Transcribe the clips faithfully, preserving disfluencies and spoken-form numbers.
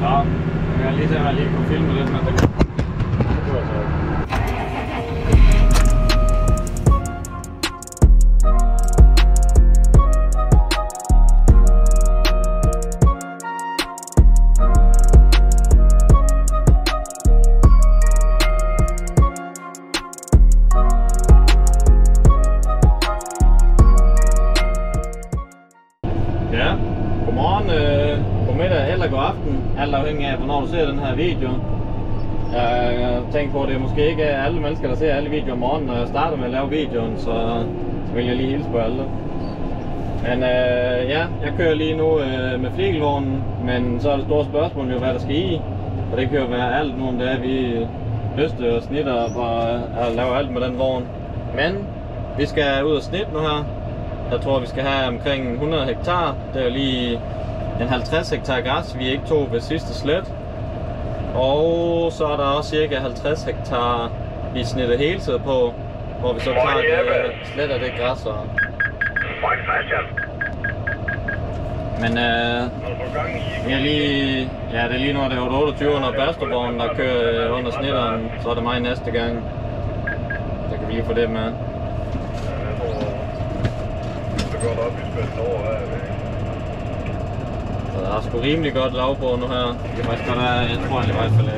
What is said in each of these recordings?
Så, jeg kan lige se, at jeg lige kunne filme lidt, men det kunne jeg så ikke. Ja, godmorgen, øh, godmiddag eller god aften, alt afhængig af hvornår du ser den her video. Jeg tænker på, at det er måske ikke alle mennesker, der ser alle videoer om morgenen, når jeg starter med at lave videoen, så, så vil jeg lige hilse på alle. Men øh, ja, jeg kører lige nu øh, med fligelvognen, men så er det store spørgsmål jo, hvad der skal i. Og det kan jo være alt nu om det er, vi høster og snitter og laver alt med den vogn. Men vi skal ud og snitte nu her. Jeg tror, vi skal have omkring hundrede hektar. Det er jo lige en halvtreds hektar græs, vi ikke tog ved sidste slæt. Og så er der også cirka halvtreds hektar, vi snitter hele tiden på, hvor vi så tager det, sletter det græs. Og... Men øh, vi er lige, ja, det er lige nu, det er otteogtyve under Bastrupvognen, der kører under snitteren, så er det mig næste gang. Så kan vi lige få det med. Så der er sgu rimelig godt lav på nu her. Det kan faktisk godt være, jeg tror egentlig var et for let.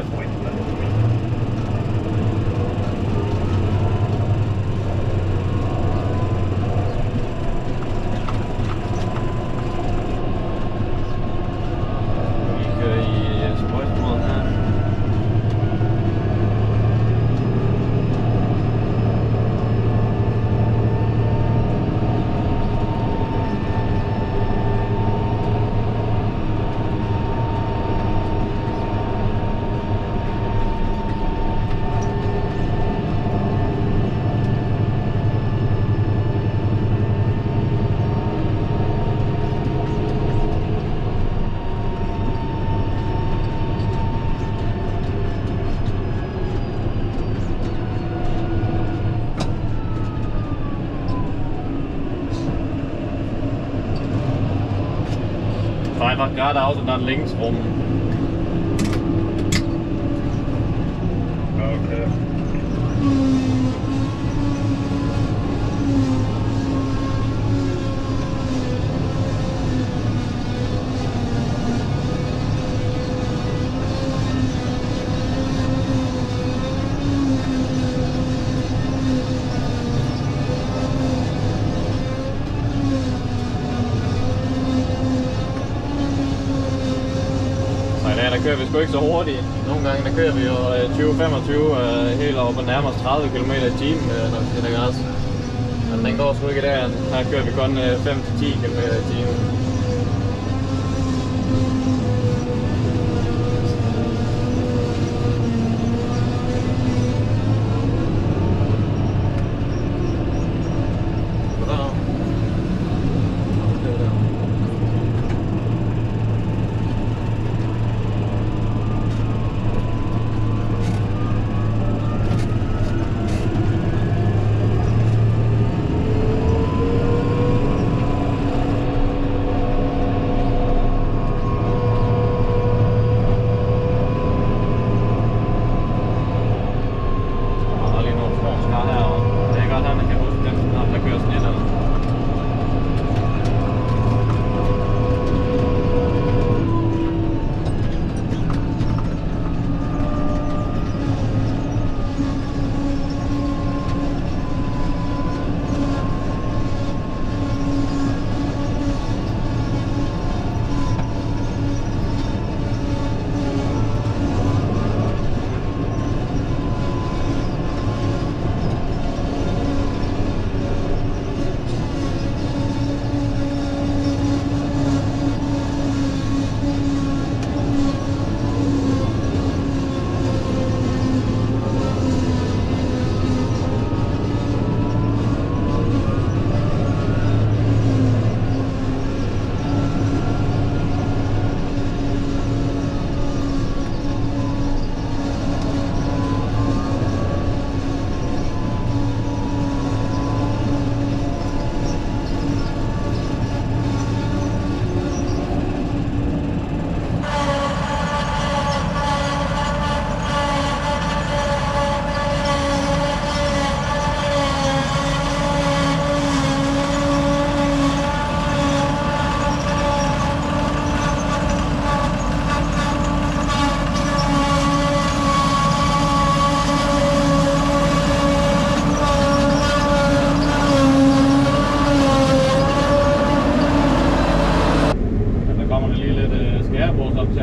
Vi kører i sprøjtemod her. Einfach geradeaus und dann links rum. Okay. Der kører vi sgu ikke så hurtigt. Nogle gange der kører vi jo tyve til femogtyve uh, helt op og nærmere tredive kilometer i timen, uh, når vi snitter græs. Men den går sgu ikke der. Her kører vi kun uh, fem til ti kilometer i timen.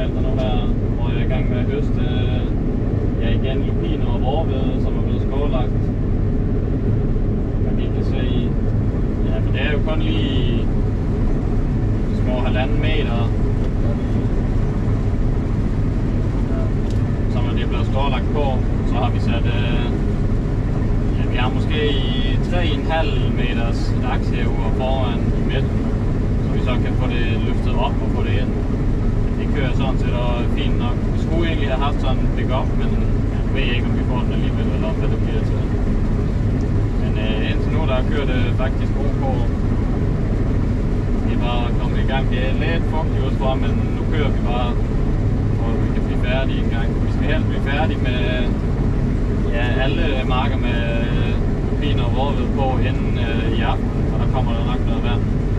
bagefter nu her, hvor jeg er i gang med at høste ja, igen lupiner og vorvede, som er blevet skålagt. Man lige kan se, ja, for det er jo kun lige små halvanden meter, som er det blevet skålagt på. Så har vi sat, øh, ja, vi har måske tre komma fem meters laksehever foran i midten, så vi så kan få det løftet op og få det ind. Det kører sådan set og fint nok. Vi skulle egentlig have haft sådan en pick-up, men jeg ved ikke, om vi får den alligevel, eller om hvad det bliver til. Men øh, indtil nu, der kører det faktisk ok. Vi er bare kommet i gang. Det er lidt fugtigt udefra, men nu kører vi bare, og vi kan blive færdige en gang. Vi skal helst blive færdige med ja, alle marker med lupiner og vorvede på inden øh, i aften, og der kommer der nok noget vand.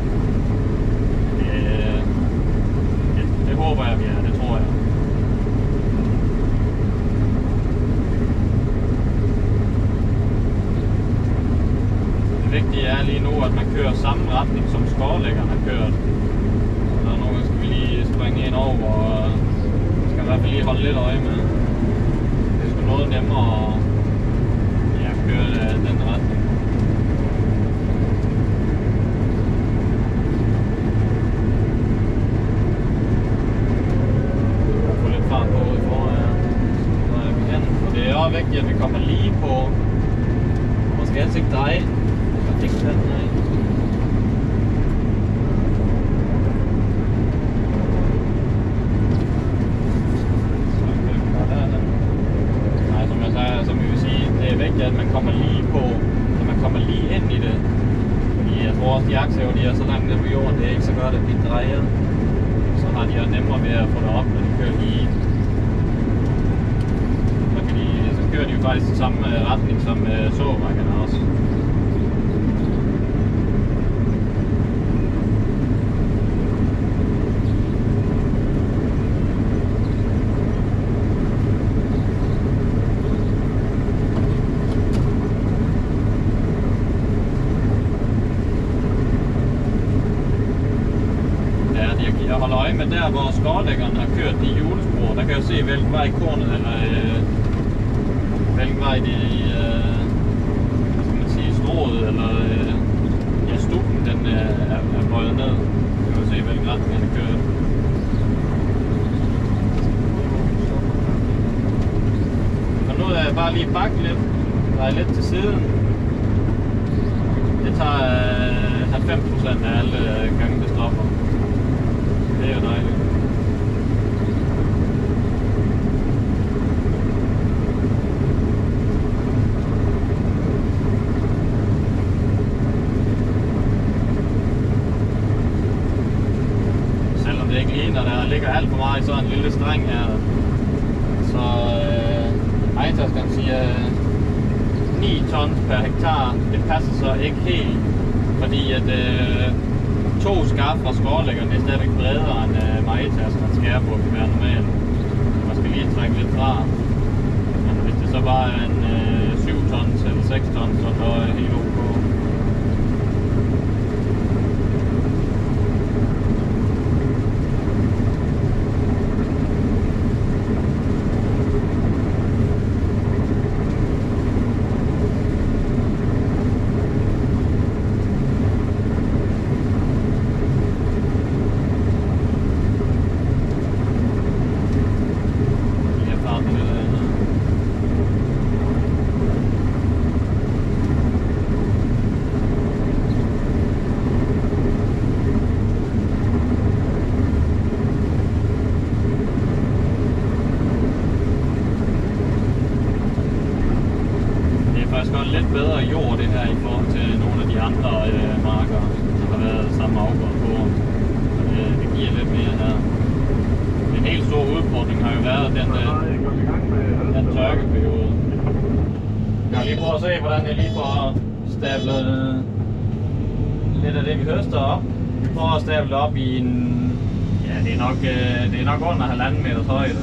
Øh, det, det håber jeg, vi er. Det tror jeg. Det vigtige er lige nu, at man kører samme retning, som skårlæggeren har kørt. Så der er nogle gange, skal vi lige springe ind over, og vi skal i hvert fald lige holde lidt øje med. Det er sgu noget nemmere at ja, køre den retning. Få lidt fart på i foran, så er vi hen. Og det er også vigtigt, at vi kommer lige på. Man skal helst ikke dreje. Ikke sådan, nej. Nej, som jeg sagde, som vi vil sige, det er vigtigt, at man kommer lige på, at man kommer lige ind i det. Fordi jeg tror også, de aktier, de er så langt ned på jorden, det er ikke så godt, at de drejer. Så har de jo nemmere ved at få det op, når de kører lige. Så, kan de, så kører de jo faktisk i samme retning som såbakkerne også. Jeg holder øje med der, hvor skårlæggeren har kørt de hjulespor. Der kan jeg se, hvilken vej kornet, eller øh, hvilken vej det øh, hvad skal man sige, strået, eller øh, ja, stukken, den øh, er, er bøjet ned. Der kan jeg se, hvilken retning den har kørt. Og nu er jeg bare lige bakke lidt, dreje lidt til siden. Det tager øh, halvfems procent af alle gange, det stopper. Det er jo dejligt. Selvom det ikke ligner, der ligger alt for meget i sådan en lille streng her, så øh, ejertaskeren siger ni tons per hektar. Det passer så ikke helt, fordi at øh, to skaf fra skårlæggeren, det er stadigvæk bredere end uh, majetaskeren skærebog kan være normalt. Man skal lige trække lidt fra. Men hvis det så bare er en uh, syv tons eller seks tons, så er det helt ok. Lidt bedre jord det her i forhold til nogle af de andre øh, marker, der har været samme afgrund på. Det, det giver lidt mere her. Den helt store udfordring har jo været den, øh, den tørkeperiode. Jeg kan lige prøve at se, hvordan jeg lige får stablet øh, lidt af det, vi høster op. Vi prøver at stable det op i en, ja, det er nok, øh, det er nok under halvanden meters højde.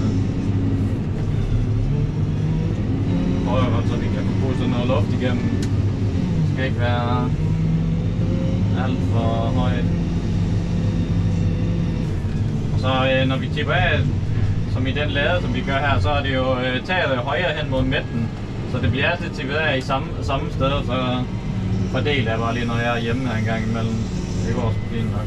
Prøver, så vi kan få pusset noget luft igennem. Det skal ikke være alt for højt. Og så øh, når vi tipper af, som i den lade, som vi gør her, så er det jo øh, taget højere hen mod midten. Så det bliver altid til videre i samme, samme sted, så fordeler jeg bare lige, når jeg er hjemme her en gang imellem. Det går også fint nok.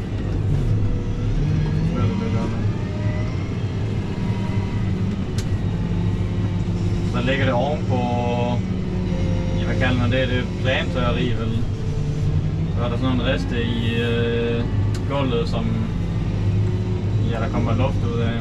Så ligger det ovenpå, ja, hvad kalder man det, det er plantørri vel. Så er der sådan en riste i øh, gulvet, som ja, der kommer luft ud af.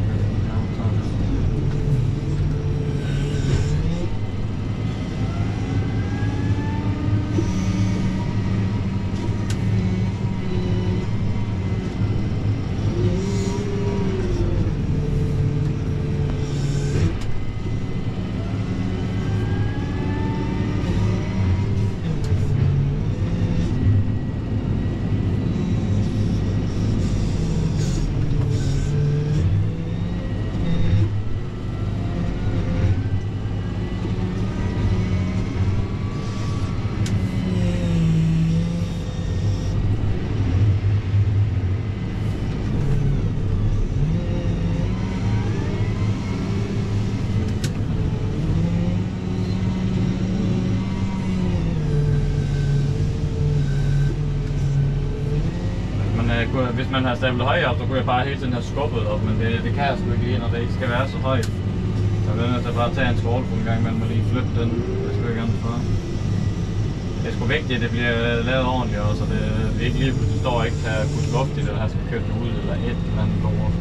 Hvis man har stablet højere op, så kunne jeg bare hele tiden have skubbet op, men det, det kan jeg sgu ikke lige, når det ikke skal være så højt. Så jeg er nødt til bare at tage en skålfuld en gang imellem og lige flytte den. Det skal jeg gerne for. Det er sgu vigtigt, at det bliver lavet ordentligt også, så det, det ikke lige pludselig står og ikke kan putte luft i det, eller skal købe det ud eller et eller andet lort.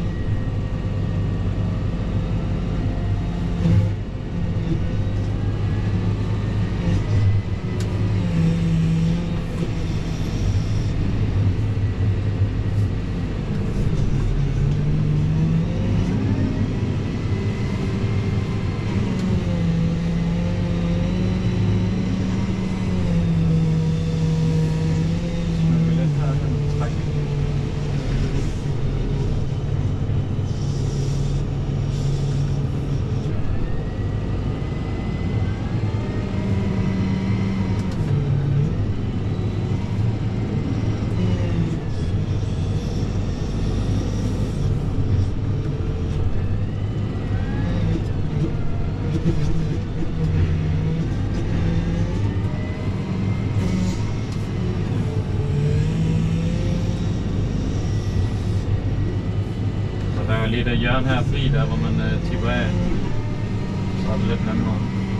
Lige der hjørne her fri, der hvor man uh, tipper af, så er det lidt nemmere.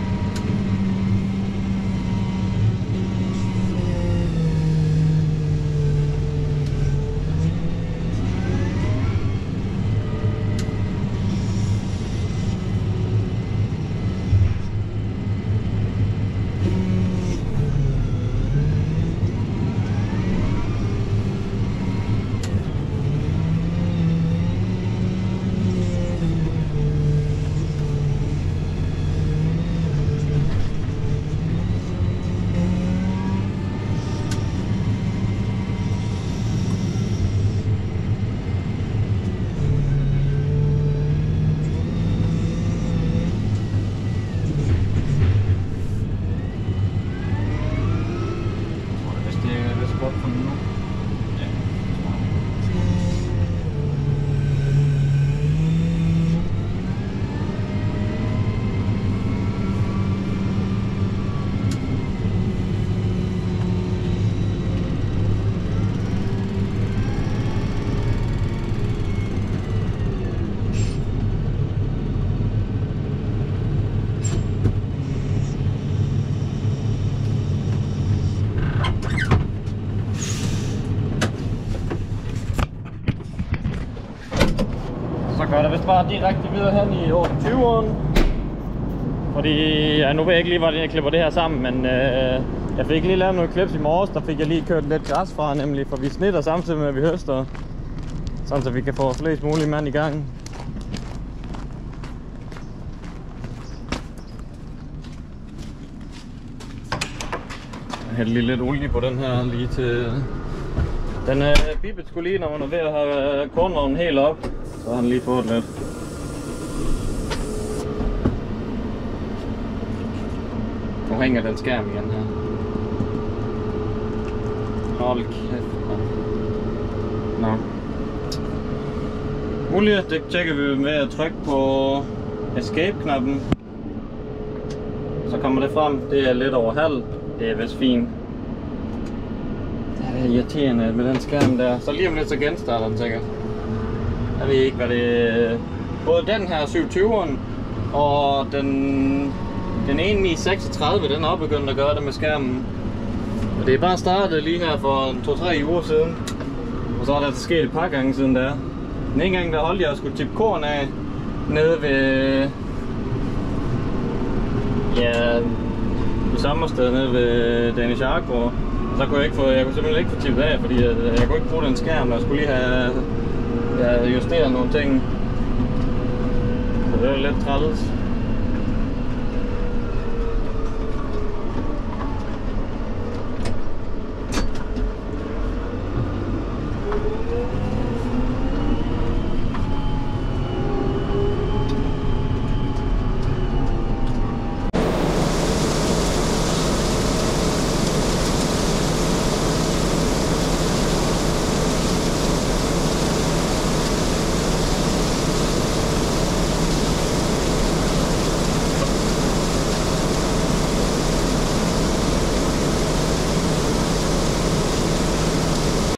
Så går der vist bare direkte videre hen i otteogtyveren. Fordi, ja, nu ved jeg ikke lige, hvordan jeg klipper det her sammen, men øh, jeg fik lige lavet nogle klips i morges, der fik jeg lige kørt lidt græs fra, nemlig, for vi snitter samtidig med, at vi høster. Sådan, så vi kan få flest mulige mand i gang. Jeg hælder lige lidt olie på den her lige til... Den øh, bippet skulle lige, når man er ved at have kornvognen helt op, så har han lige fået lidt. Nu hænger den skærm igen her. Hold kæft. Nå. Olie, det tjekker vi med at trykke på escape-knappen. Så kommer det frem, det er lidt over halv. Det er vist fint. Det er irriterende med den skærm der. Så lige om lidt så genstarter den sikkert. Jeg ved ikke hvad det er. Både den her syv tyveren og den, den ene ni seksogtredive, den er også begyndt at gøre det med skærmen. Og det er bare startet lige her for to tre uger siden. Og så er der sket et par gange siden der. Den ene gang der holdt jeg og skulle tippe korn af nede ved, ja, i sommersted nede ved Danish Agro. Og så kunne jeg ikke få, jeg kunne simpelthen ikke få tippet af, fordi jeg, jeg kunne ikke bruge den skærm, og jeg skulle lige have, have justeret nogle ting. Så det var lidt træls.